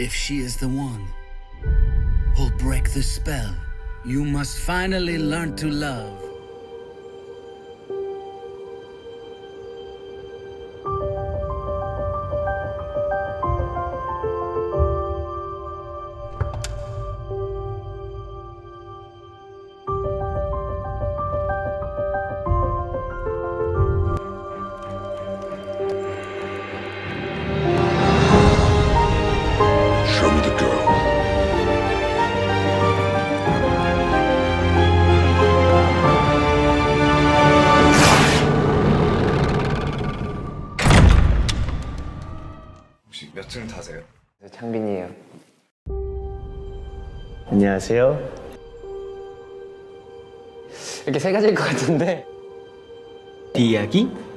If she is the one who'll break the spell, you must finally learn to love. Show me the girl. 혹시 몇 층 타세요? 창빈이에요. 안녕하세요. 이렇게 세 가지일 것 같은데. 이야기